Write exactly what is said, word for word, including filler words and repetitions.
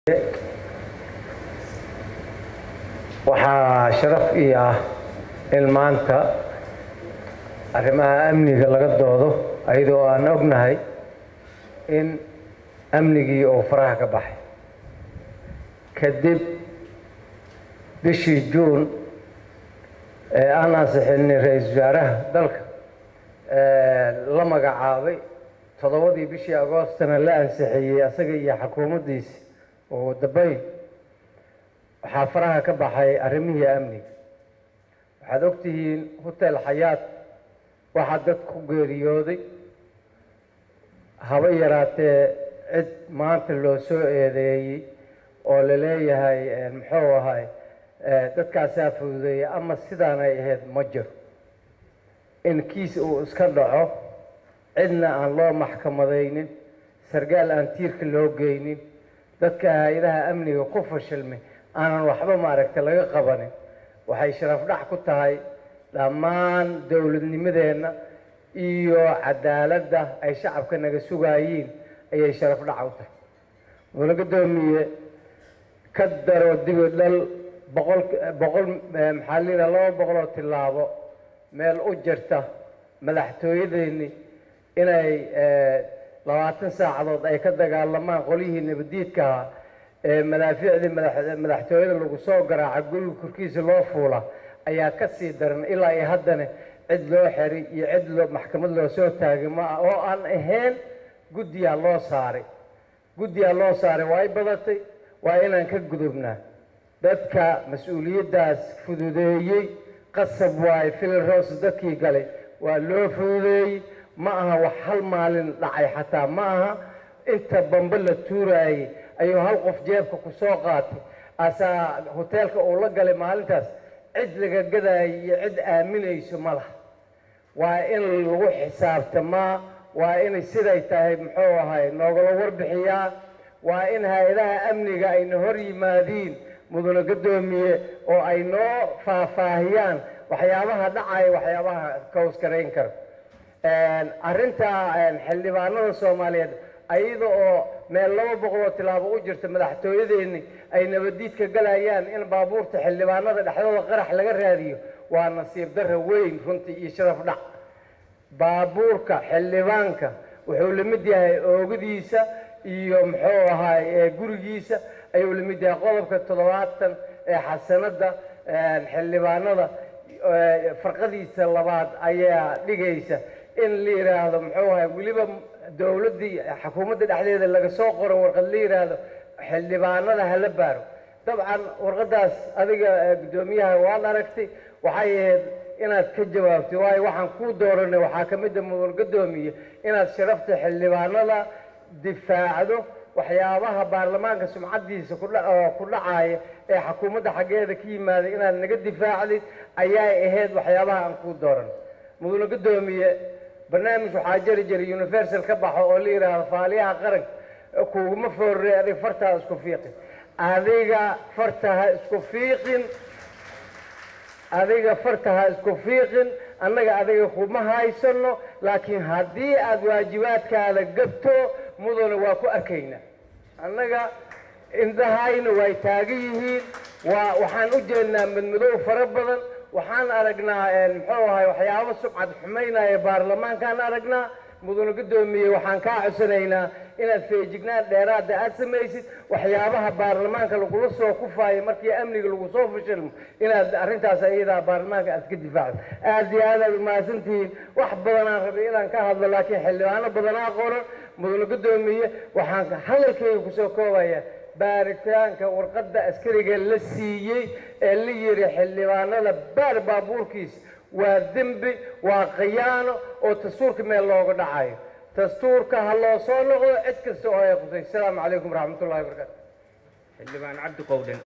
waxaa sharaf ii ah in maanta arrimaha amniga laga doodo ayadoo aan ognahay in amnigii oo faraha ka baxay kadib bishii Juun ee aan ansixinay ra'iisul wasaaraha dalka la magacaabay todobadii bishii Agoostana la ansixiyay asaga iyo xukuumaddiisa oo dabay waxaa faraha ka baxay arrimihii amniga. waxaad ogtihiin hotel Xayaat waxaa dad ku geeriyooday haba yaraatee cid maanta loo soo eedeeyey oo la leeyahay muxuu ahay dadkaasaa fududeeyay ama sidaan ay ahayd ma jiro. in kiis uu iska dhaco cidna aan loo maxkamadaynin sargaal aan tiirka loo geynin dadka hay'adaha amniga ku fashilmay aanan waxba maaragtay laga qabanin waxay sharaf dhac ku tahay dhammaan dowladnimadeena iyo cadaaladda ay shacabka naga sugaayeen ayay sharaf dhac u tahay. wala gadoomiye ka daro dib u dhal boqol boqol maxallina laba boqol oo tilaabo meel u jirta madaxtooyadeeni inay labaatan saacadood ay ka dagaalamaan qolihii nabadiidka ee madaafiicdii madaxtooyada lagu soo garaaca guriga korkiisa loo fuula ayaa ka sii daran ilaa ay haddana cid loo xiray iyo cid loo maxkamad loo soo taagay ma oo aan ahayn guddiyaa loo saaray guddiyaa loo saaray waa ay badatay waa inaan ka gudubnaa dadka mas-uuliyaddaas fududeeyey qasab waay fil roos dadkii galay waa loo fududeeyey ma aha wax hal maalin dhacay xataa ma aha inta bamba la tuuraayey ayuu hal qof jeebka ku soo qaatay asaa hoteelka uu la galay maalintaas cid laga gadaayo iyo cid aaminayso ma laha. waa in lagu xisaabtamaa waa inay siday tahay muxuu ahay noogala warbixiyaa waa in hay-adaha amniga ayna hor yimaadiin mudane gadoomiye oo ay noo faahfaahiyaan waxyaabaha dhacaya waxyaabaha kawskarayn kara. arrinta xildhibaanada Soomaaliyeed ayada oo meel laba boqol oo tilaabo u jirta madaxtooyadeeni ay nabadiidka galayaan in baabuurta xildhibaanada dhexdooda qarax laga raadiyo waa nasiib darro weyn runtii iyo sharaf dhac. baabuurka xildhibaanka wuxuu la mid yahay oogadiisa iyo muxuu ahay gurigiisa ayuu la mid yahay qodobka toddobaatan ee xasanada xildhibaanada farqadiisa labaad ayaa dhigaysa in la yiraahdo muxuu ahay waliba dowladii xukuumadda dhexdeeda laga soo qoro warqad la yiraahdo xildhibaanada hala baaro. dabcan warqadaas adiga gudoomiyaha waad aragtay waxay ahayd inaad ka jawaabtay waayo waxaan ku dooranay waxaa ka mid ah mudan gadoomiye inaad sharafta xildhibaanada difaacdo waxyaabaha baarlamaanka sumcadiisa ku dhacaya ee xukuumadda xaggeeda ka yimaaday inaad naga difaacdid ayay ahayd waxyaabaha aan ku dooran. mudan gadoomiye barnaamij waxaa jiri jiray universal ka baxo oo la yiraahdo faaliyaha qaranka kuuguma foorrey adiga fartaa isku fiiqin adiga fartaha isku fiiqin adiga fartaha isku fiiqin annaga adiga kuma haysano laakiin haddii aad waajibaadkaada gabto mudane waa ku arkaynaa annaga indhahayna way taagan yihiin waa waxaan u jeednaa madmadow fara badan waxaan aragnaa muxuu ahay waxyaabo subcad xumaynaya baarlamaankaan aragnaa. mudane gadoomiye waxaan kaa codsanaynaa inaad feejignaan dheeraada aad samaysid waxyaabaha baarlamaanka lagula soo kufaayo markii amniga lagu soo fashilmo inaad arrintaas ayadaa baarlamaanka aad ka difaacdo. aad iyo aad aad umahadsantihiin wax badanaan rabay inaan ka hadlo laakiin xildhibaano badanaa qoran. mudane gadoomiye waxaan hadalkayga kusoo koobaya baaritaanka warqadda askariga la siiyey ee la yiri xildhibaanada baar baabuurkiisa waa dembi waa khiyaano oo dastuurka meel looga dhacayo. dastuurka ha loo soo noqdo cid kasta oo ay qusay. asalaamu calaykum waraxmatullaahi wabarakaatu. xildhibaan Cabdi Qowdhan.